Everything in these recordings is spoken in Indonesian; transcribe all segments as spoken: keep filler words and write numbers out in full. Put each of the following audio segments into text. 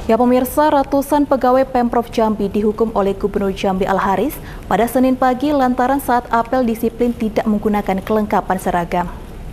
Ya pemirsa, ratusan pegawai Pemprov Jambi dihukum oleh Gubernur Jambi Al-Haris pada Senin pagi lantaran saat apel disiplin tidak menggunakan kelengkapan seragam.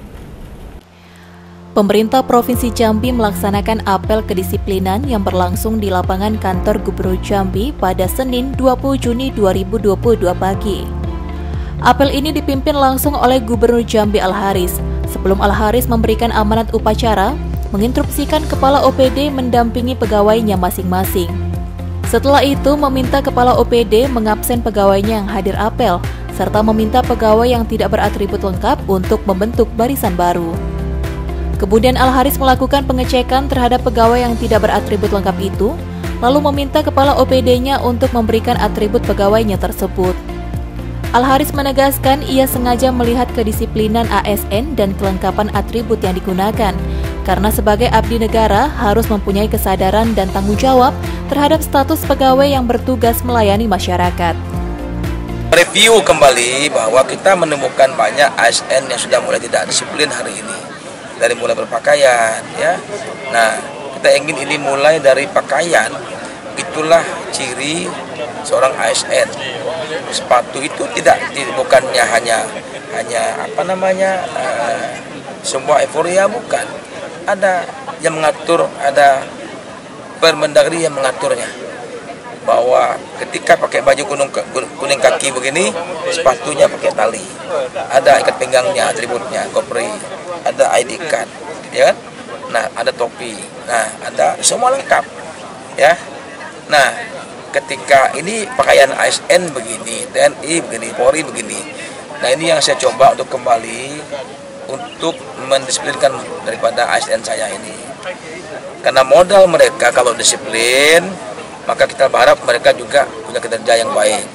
Pemerintah Provinsi Jambi melaksanakan apel kedisiplinan yang berlangsung di lapangan kantor Gubernur Jambi pada Senin dua puluh Juni dua ribu dua puluh dua pagi. Apel ini dipimpin langsung oleh Gubernur Jambi Al-Haris. Sebelum Al-Haris memberikan amanat upacara, menginstruksikan Kepala O P D mendampingi pegawainya masing-masing. Setelah itu meminta Kepala O P D mengabsen pegawainya yang hadir apel, serta meminta pegawai yang tidak beratribut lengkap untuk membentuk barisan baru. Kemudian Al-Haris melakukan pengecekan terhadap pegawai yang tidak beratribut lengkap itu, lalu meminta Kepala O P D-nya untuk memberikan atribut pegawainya tersebut. Al-Haris menegaskan ia sengaja melihat kedisiplinan A S N dan kelengkapan atribut yang digunakan, karena sebagai abdi negara harus mempunyai kesadaran dan tanggung jawab terhadap status pegawai yang bertugas melayani masyarakat. Review kembali bahwa kita menemukan banyak A S N yang sudah mulai tidak disiplin hari ini, dari mulai berpakaian, ya. Nah, kita ingin ini mulai dari pakaian, itulah ciri seorang A S N. Sepatu itu tidak, bukannya hanya hanya apa namanya uh, sebuah euforia, bukan. Ada yang mengatur, ada Permendagri yang mengaturnya, bahwa ketika pakai baju kuning, kuning kaki begini, sepatunya pakai tali, ada ikat pinggangnya, atributnya, kopri, ada I D card, ya kan? Nah, ada topi, nah ada semua lengkap, ya. Nah, ketika ini pakaian A S N begini, T N I begini, Polri begini. Nah, ini yang saya coba untuk kembali untuk mendisiplinkan daripada A S N saya ini. Karena modal mereka kalau disiplin, maka kita berharap mereka juga punya kinerja yang baik.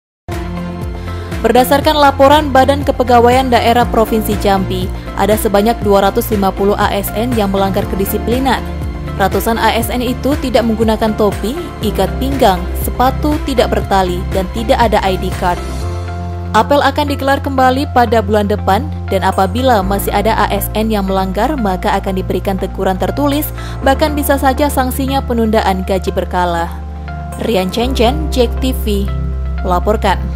Berdasarkan laporan Badan Kepegawaian Daerah Provinsi Jambi, ada sebanyak dua ratus lima puluh A S N yang melanggar kedisiplinan. Ratusan A S N itu tidak menggunakan topi, ikat pinggang, sepatu tidak bertali, dan tidak ada I D card. Apel akan digelar kembali pada bulan depan, dan apabila masih ada A S N yang melanggar, maka akan diberikan teguran tertulis, bahkan bisa saja sanksinya penundaan gaji berkala. Rian Cencen, J E K T V, melaporkan.